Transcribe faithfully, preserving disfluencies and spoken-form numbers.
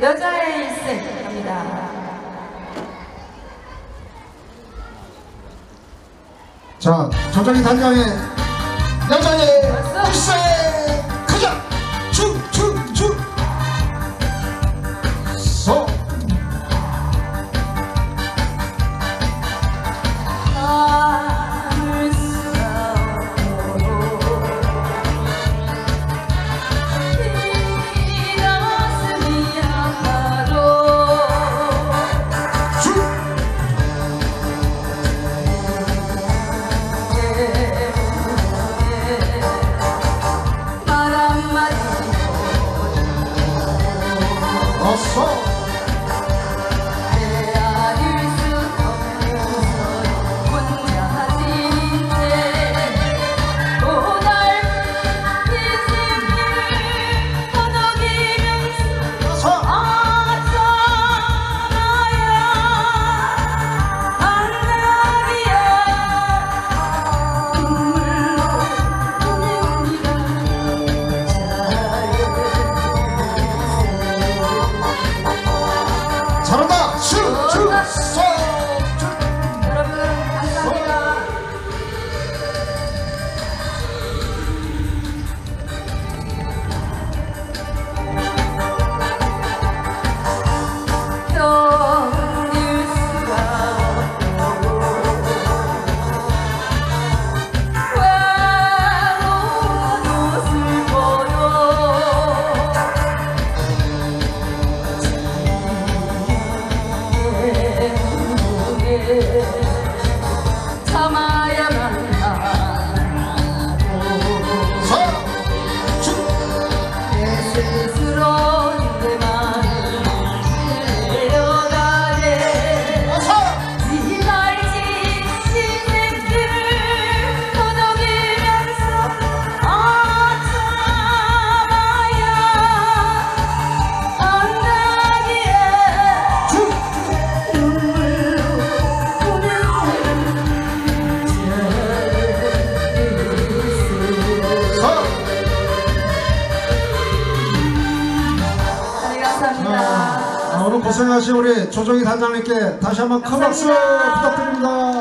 여자의 일생 갑니다. 자, 조정희 단장의 여자의 일생 가자! 쭉쭉쭉 서 어서 잘한다! 슈! 슈! 서! 여러분 감사합니다. 떠올릴 수가 없고 외로워도 슬퍼도 참아야만 하고 내 스스로 내 맘을 내려가네. 네 알지 시샘들을 떠넘기면서 아 참아야 한다기에 아, 오늘 고생하신 우리 조정희 단장님께 다시 한번 큰 박수 부탁드립니다.